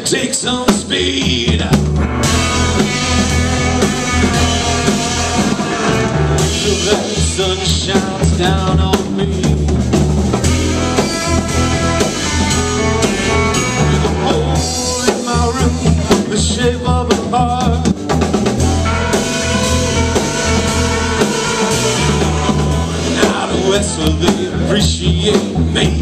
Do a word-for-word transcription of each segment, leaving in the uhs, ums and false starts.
take some speed. The sun shines down on me. With a hole in my roof, the shape of a heart. Out west will they appreciate me.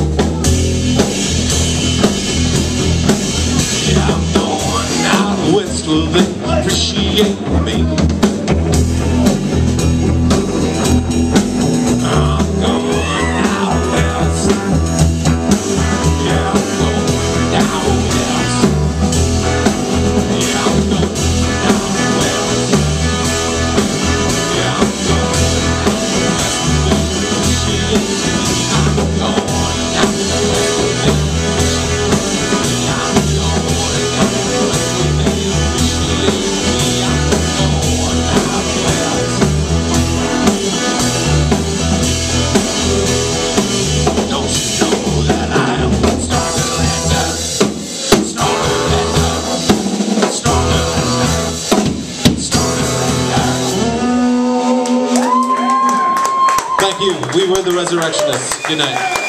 Yeah, I'm going out west will they appreciate me. Thank you. We were the Resurrectionists. Good night.